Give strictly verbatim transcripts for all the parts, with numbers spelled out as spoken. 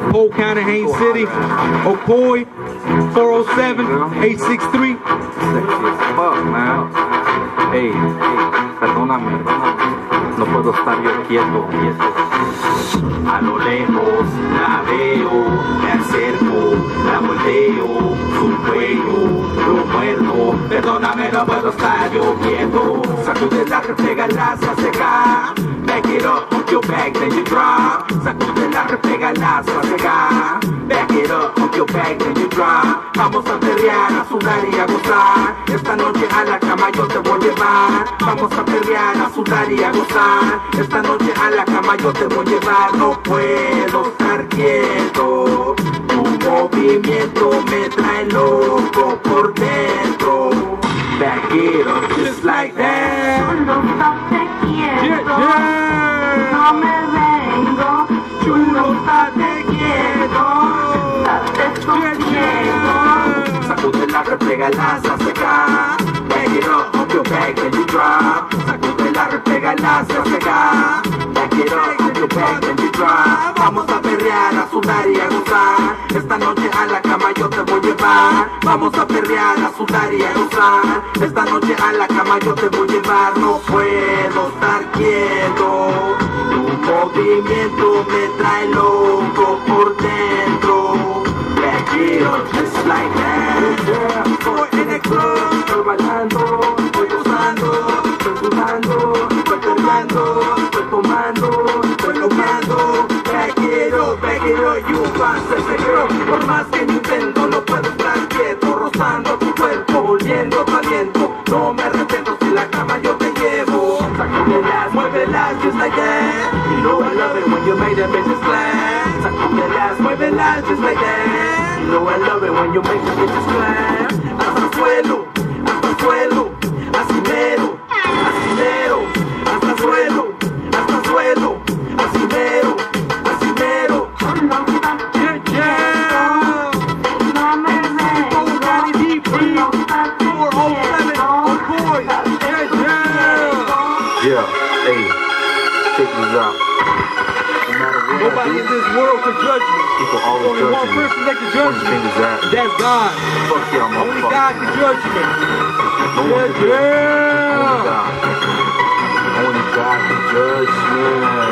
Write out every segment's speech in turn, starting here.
Polk County, Haines City, Ocoee, four oh seven, eight six three. Sexy as fuck, man. Hey, hey, perdóname, no puedo estar yo quieto, quieto. A lo lejos la veo, me acerco, la volteo, su cuello, lo muerdo. Perdóname, no puedo estar yo quieto. Sacúdela, repégala, se seca. Back it up, hook your back, then you drop. Sacúdela, repégala, se seca. Back it up, hook your back, then you drop. Vamos a perrear, a sudar y a gozar. Esta noche a la cama yo te voy a llevar. Vamos a perrear, a sudar y a gozar. Esta noche a la cama yo te voy a llevar. No puedo estar quieto. Tu movimiento me trae loco por dentro. Back it up just like that. Chulo, estate quieto. Yeah, yeah. No me vengo. Chulo, estate quieto. Estate quieto. Sacúdela, repégala, se seca. Back it up, hook your back, then you drop. Sacúdela, repégala, se seca. Back it up, hook your back, then you drop. Vamos a perrear, a sudar y a gozar. Esta noche a la cama yo te voy a llevar. Vamos a perrear, a sudar y a gozar. Esta noche a la cama yo te voy a llevar. No puedo estar quieto. Tu movimiento me trae loco por dentro. Back it up just like that. Estoy en el club, estoy bailando, estoy gozando, estoy sudando, estoy perreando, estoy tomando, estoy logrando. Back it up, back it up, you vas a ese girl. Por más que ni intento, no puedo estar quieto. Rozando tu cuerpo, volviendo tu aliento. No me arrepiento si la cama yo te llevo. Sacúdelas, muévelas, just like that. You know I love it when you make that bitches clap. Sacúdelas, muévelas, just like that. You know I love it when you make the bitches clap. Hasta el suelo, hasta el suelo, así mero, así mero, hasta el suelo, hasta el suelo, así mero, así mero. Chulo, estate Yeah, yeah. No me vengo. Polk County D P, Chulo, estate four oh seven, Ocoee. Yeah, yeah. Yeah, hey, check this out. No matter what I Nobody do, in this world can judge me. people always Only one judge me. person that can One judge thing me. is that, That's God. fuck y'all Only God motherfuckers. can judge me. No one can Yeah, judge me. yeah. Only God. Only God can judge me.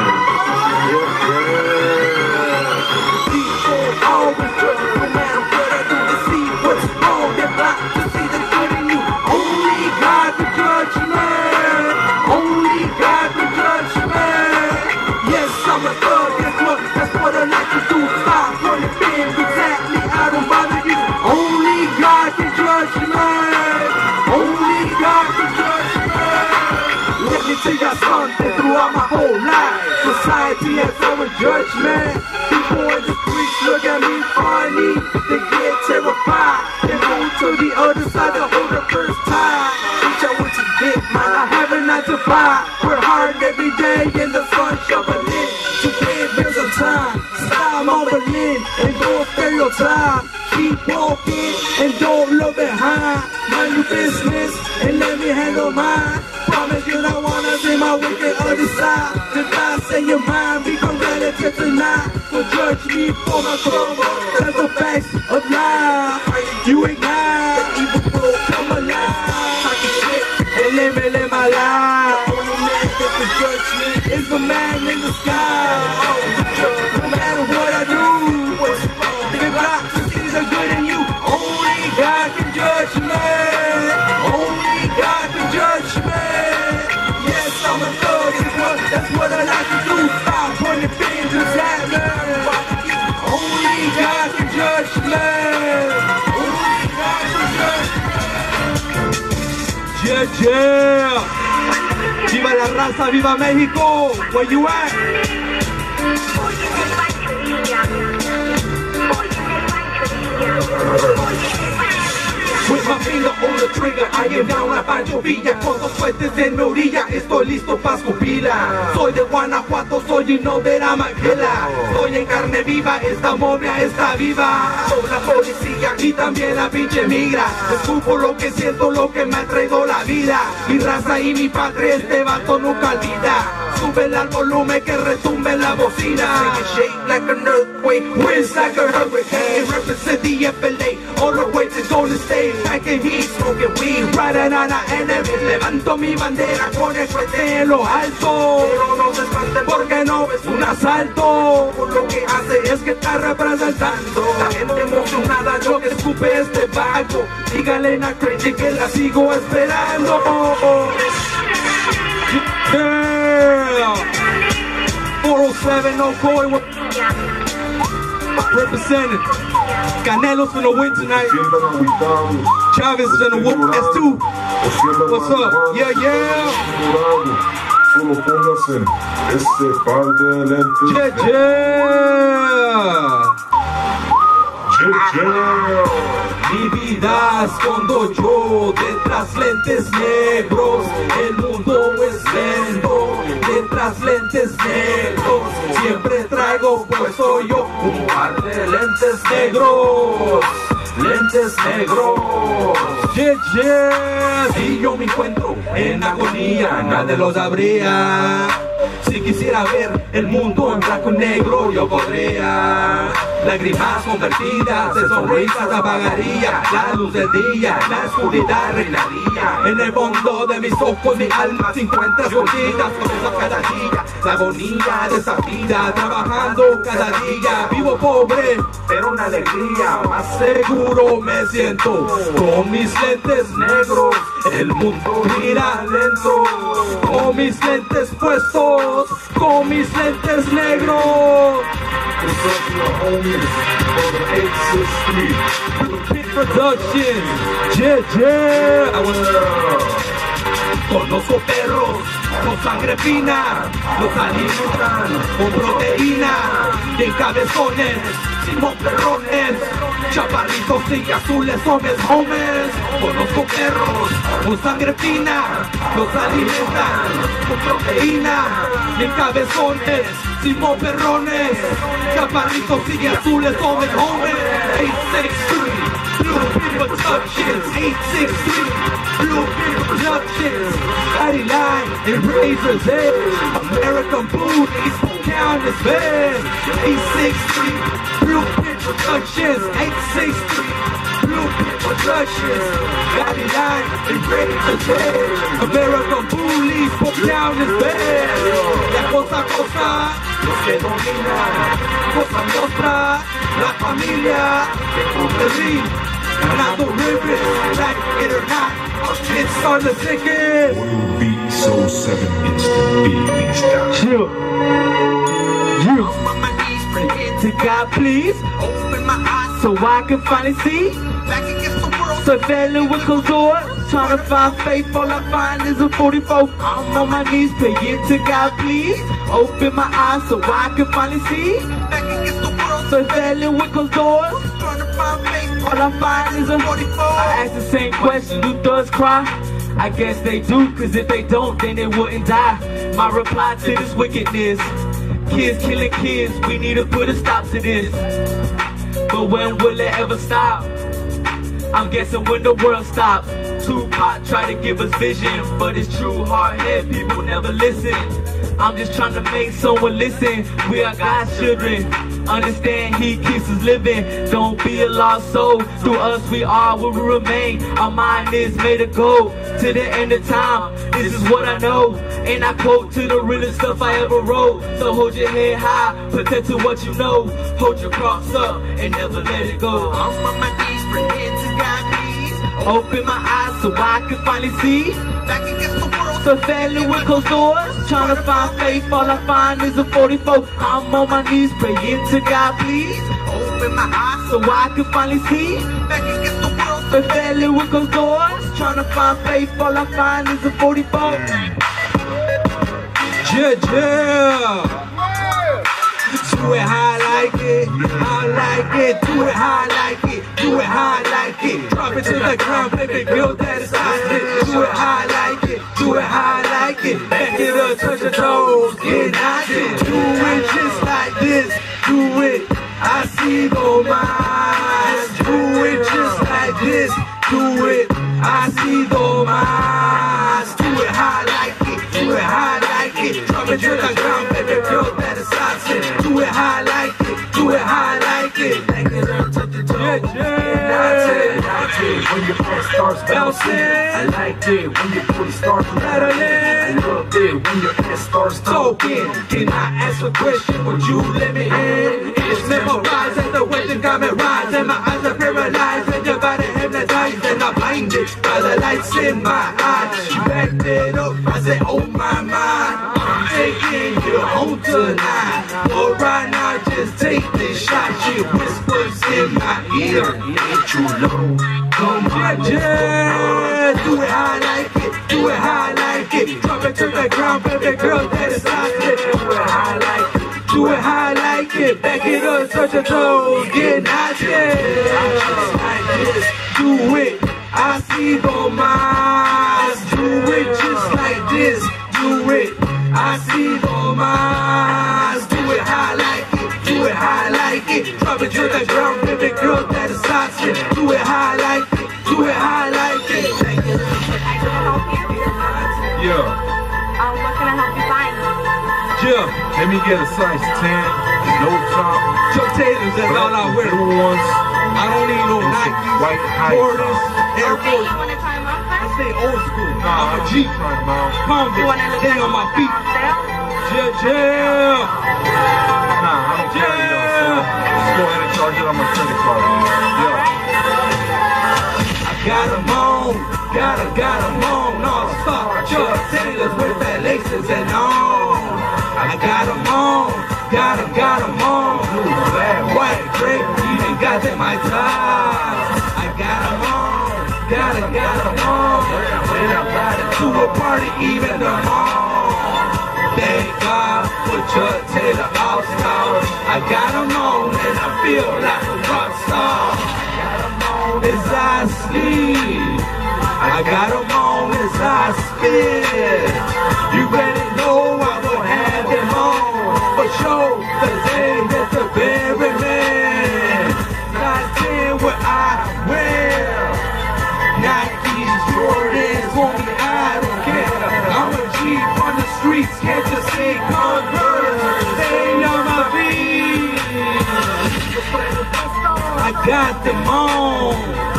Yeah, yeah. People always judge me, no matter what I do to see what's on their block, to see the good in you. Only God can judge me. Only God can judge me. Yes, I'm a thug, guess what? That's what I like to do. Stop running things exactly, I don't bother you. Only God can judge me. Only God can judge me. Let me tell you something throughout my whole life. Society has always judged me. People in the streets look at me funny. They get terrified. They move to the other side to hold the first time. Bitch, I want to get mine. I have a nine to five. We're hard every day in the sun shoveling. To pay bills on time. Stop mumbling and don't stereotype. Keep walking and don't look behind. Mind your business and let me handle mine. Promise you don't wanna see my wicked other side. If I say you're mine, become relative tonight. So judge me for my trouble. That's the facts of life. You ignite the evil flow, come alive. Talking shit and let me live my life. The only man that can judge me is the man in the sky. No matter what I do, what's wrong? The God sees the good in you. Only God can judge me. Only God can judge me. Yes, I'm a thug, that's what, that's what I like to do. Stop pointing fingers at me. Only God can judge me. Only God can judge me. Yeah, yeah. Viva la raza, viva México. Where you at? With my finger on the trigger, I am down a Pancho Villa. Con dos puentes en mi orilla, estoy listo pa' escupirla. Soy de Guanajuato, soy y no verá Maquela. Estoy en carne viva, esta momia está viva. Soy la policía y también la pinche migra. Escupo lo que siento, lo que me ha traído la vida. Mi raza y mi patria, este vato nunca olvida. Sube el volumen que retumbe la bocina. Shake like an earthquake, winds like a hurricane. Represent the F L A, all the way to Golden State. Packing heat, smoking weed, riding on our enemy. Levanto mi bandera con el fuerte en lo alto. Pero no se espanten porque no es un asalto. Por lo que hace es que está representando. La gente emocionada, yo que escupe este vago. Dígale a Crazy que la sigo esperando. Yeah. four oh seven, Ocoy representing. Canelo's gonna win tonight. Chavez is gonna whoop S two. What's up? Yeah, yeah. Solo póngase este par de lentes. Yeah, yeah. Yeah, yeah. Mi vida escondo yo detrás lentes negros. El mundo es lento detrás lentes negros. Siempre traigo puesto yo un par de lentes negros. Lentes negros. Yeah, yeah. Si yo me encuentro en agonía, nadie lo sabría. Si quisiera ver el mundo en blanco y negro, yo podría. Lágrimas convertidas en sonrisas apagaría. La luz del día, la oscuridad reinaría. En el fondo de mis ojos mi alma se encuentra escondida. Por eso cada día, la agonía de esta vida. Trabajando cada día, vivo pobre, pero una alegría. Más seguro me siento con mis lentes negros. El mundo gira lento. Con mis lentes puestos, con mis lentes negros. Big Production. Yeah, yeah. I wanna... Conozco perros con sangre fina, los alimentan con proteína, de cabezones, sin perrones, chaparritos y azules son mis homies. Conozco perros con sangre fina, los alimentan con proteína, de cabezones, sin perrones, chaparritos y azules son mis homies. eight six three, Blue Productions, eight six three, Blue Productions, Daddy Line and Razor's Edge, American Booties, count his bed. eight six three, Blue Productions, eight six three, Blue Productions, Daddy Line and Razor's Edge, American Booties, count his bed. La cosa cosa, los que dominan, cosa nostra, la familia, the ring, ganando ribbons, like it or not. It's on the ticket. Oil Beats oh seven instant beat down. Chill. You. On my knees, praying To God, please, open my eyes so I can finally see. back against the world. So failing with closed doors, trying to find faith, all I find is a forty-four. I'm on my knees, praying to God, please, open my eyes so I can finally see. Back against the world. So failing with closed doors, Trying to find faith. all I find is a forty-four. I ask the same question, do thugs cry? I guess they do, cause if they don't, then they wouldn't die. My reply to this wickedness, kids killing kids, we need to put a stop to this. But when will it ever stop? I'm guessing when the world stops. Tupac tried to give us vision, but it's true hard-headed people never listen. I'm just trying to make someone listen. We are God's children. Understand He keeps us living. Don't be a lost soul. Through us we are where we remain. Our mind is made to go to the end of time. This is what I know, and I quote to the realest stuff I ever wrote. So hold your head high, protect to what you know. Hold your cross up and never let it go. I'm on my knees, praying to God, please. Open my eyes so I can finally see. Back against the world. So failing with closed doors, trying to find faith, all I find is a forty-four. I'm on my knees, praying to God, please, Open my eyes so I can finally see. back against the world. So failing with closed doors, trying to find faith, all I find is a forty-four. Yeah, yeah. Do it how I like it, how I like it. Do it how I like it, do it how I like it. Drop it to the ground, baby, build that excitement. Do it how I like it, do it how I like it. Back it up, touch your toes, get nothing. Do it just like this, do it. I see no minds. Do it just like this, do it. I see no minds. Do it how I like it, do it how I like it. Drop it it to the ground, baby girl, that is awesome. Do it how I like it, do it how I like it. Like it up, touch the toe. Yeah, yeah. That's it, that's it. When your ass starts bouncing, I like it. When your booty starts rattling, I love it. When your ass starts talking. Can I ask a question? Would you let me in? It's memorized and the way you got me rise. And my eyes are paralyzed and your body hypnotized. And I'm blinded by the lights in my eyes. You backed it up, I said, oh my mind. I'm taking you home tonight. But right now, just take this shot. She whispers in my ear. Ain't you low? Come on, just do it how I like it. Do it how I like it. Drop it to the ground, baby girl, that is not it. Do it how I like it. Do it how I like it. Back it up, touch your toes, get nauseous. Like this, do it. I see the minds. Do it just like this. Do it. I see the minds. Do it how I like it. Do it how I like it. Drop it to the ground, baby girl, that is awesome. Do it how I like it. Do it how I like it. I can help you. Yeah, Um, what can I help you find? yeah. Let me get a size ten, no top, Chuck Taylors, that's all I wear. blue ones, I don't need no Nike, white high Jordans, top. Air Okay, Force. you want to try them on I first? stay old school. Nah, I'm a I'm G. trying them out. Palm You want to look stay on my feet. on sale? Yeah, yeah. Nah, I don't carry it on sale. Just go ahead and charge it on my credit card. Yeah. I got 'em on, gotta, got 'em on. No, stop, Chuck Taylors with that laces and on. I got 'em on, gotta, got 'em on. Blue, black, white, gray, even got them my ties. I got 'em on, gotta, got 'em on. When I'm riding to a party, even the mall. Thank God for Chuck Taylor All Stars. I got 'em on and I feel like a rock star. As I sleep, I got 'em on as I spit. You better know I will have them on for sure, cause they hit the very man. Not ten what I wear. Nike's, Jordans, homie, I don't care. I'm a G on the streets, can't just say Converse. Stay on my feet. I got them on.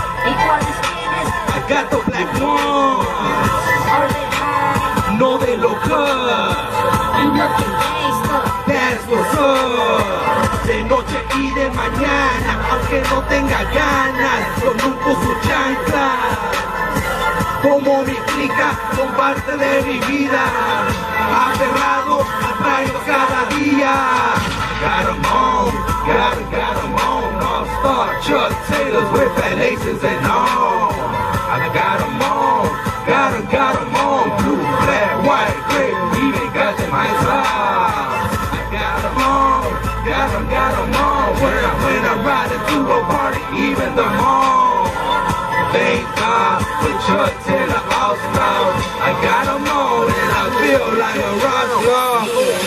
I got the black ones. No, they look good. That's what's up. De noche y de mañana, aunque no tenga ganas, yo nunca su chancla. Como mi clica, son parte de mi vida. Aferrado, atraigo cada día. Got 'em on, got 'em, got 'em on. All-star Chuck Taylors with that laces and all. I got 'em on, got 'em, got 'em on. Blue, black, white, gray, even got them my size. I got 'em on, got 'em, got 'em on. When I, when I'm riding to a party, even the mall. Thank God for Chuck Taylor All-Stars. I got 'em on and I feel like a rock star.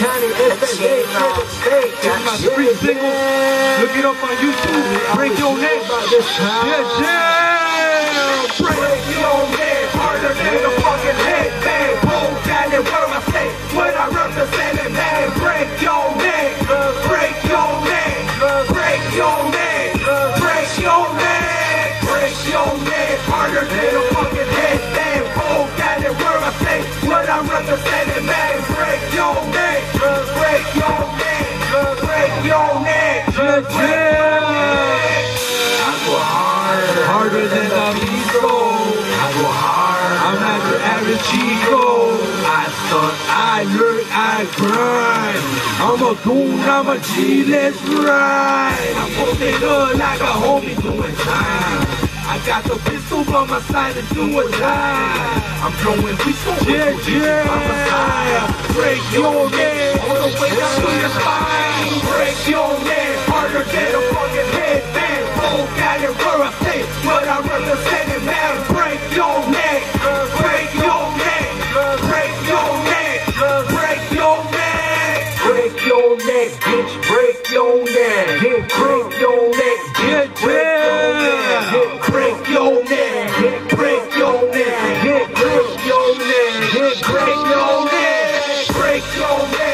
It's my street single. Look it up on YouTube. Break your neck. Yeah, yeah. Break your neck. Harder than a fucking headband. Pull down and where I say what I represent it, man. Break your neck. Break your neck. Break your neck. Break your neck. Break your neck. Harder than a fucking headband. Pull down and where I say what I represent it, man. Break your neck. Break your neck. Break your neck. Yeah, yeah. I go hard. Harder than the Miso. I go hard. I'm not your average Chico. I stunt, I lurk, I grind. I'm a goon, I'm a G, let's ride. I'm posted up like a homie doing time. I got the pistol on my side and do or die. I'm blowing whistle, yeah, yeah. Break your neck, all the way down to your spine. Break your neck, harder than a fucking headband. Pull down and where I say what I represent it, man. Break your neck, break your neck, break your neck, break your neck. Break your neck, bitch, break your neck. Break your neck, bitch, break your neck. Break your neck, break your neck, break your neck, break your neck, break your neck.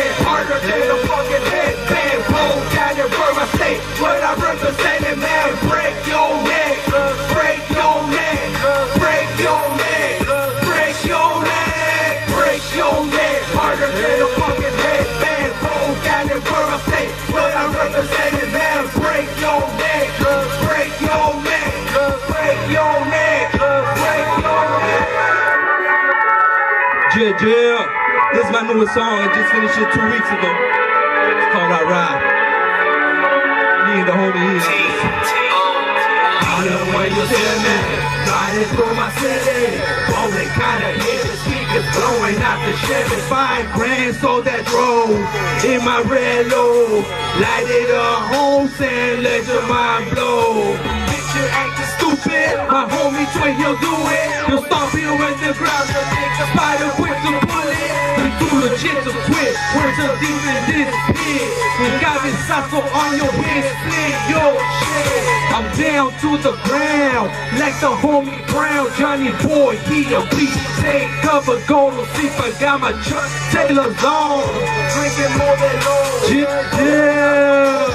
your neck, break your neck. Yeah, yeah. This is my newest song. I just finished it two weeks ago. It's called I Ride. Me and the homie here. I love when you tell me, riding through my city, rolling kinda hit the speakers blowing out the Chevy. Five grand sold that drove in my red low, lighted up home saying let your mind blow. Bitch, you acting stupid, my homie Twin, he'll do it. He'll stomp you in the ground, you'll take a spider quick to pull it. You too legit to quit, words are deep in this pit. You got me sasso on your head, split your shit. I'm down to the ground, like the homie Brown, Johnny Boy, he a beast. Take cover, go to sleep, I got my truck, Taylor's on. Drinking more than low. Yeah, yeah.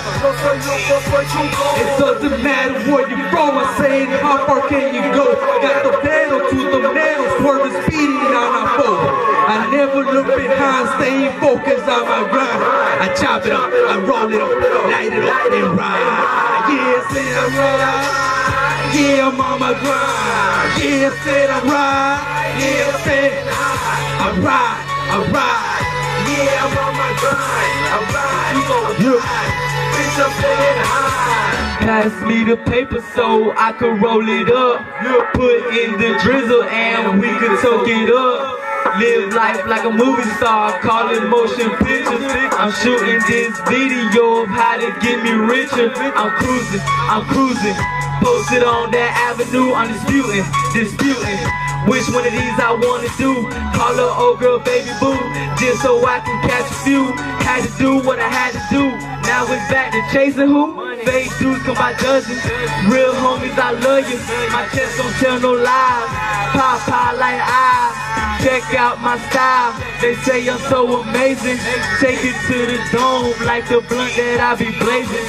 It doesn't matter where you from, I say how far can you go? Got the pedal to the metal, swerving speeding on our foe. I never look behind, staying focused on my grind. I chop it up, I roll it up, light it up, and ride. Yeah, say I'm right. Yeah, I'm on my grind. Yeah, say I'm right. Yeah, say I'm right. I'm right. Yeah, I'm on my grind. I'm right. You gon' ride. Bitch, I'm saying high. Pass me the paper so I could roll it up. Put in the drizzle and we could soak it up. Live life like a movie star, call it motion pictures. I'm shooting this video of how to get me richer. I'm cruising, I'm cruising. Posted on that avenue, I'm disputing, disputing. Which one of these I wanna do? Call her old girl baby boo, just so I can catch a few. Had to do what I had to do. Now it's back to chasing who? Fake dudes come by dozens. Real homies, I love you. My chest don't tell no lies. Pop pop like I. Check out my style. They say I'm so amazing. Take it to the dome like the blunt that I be blazing.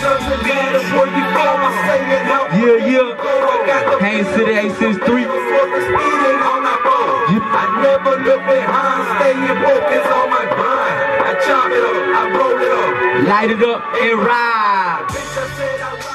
Yeah, yeah. Hands to the A since three. I never look behind, staying focused on my grind. I chop it up, I roll it up, light it up and ride. bitch, I said I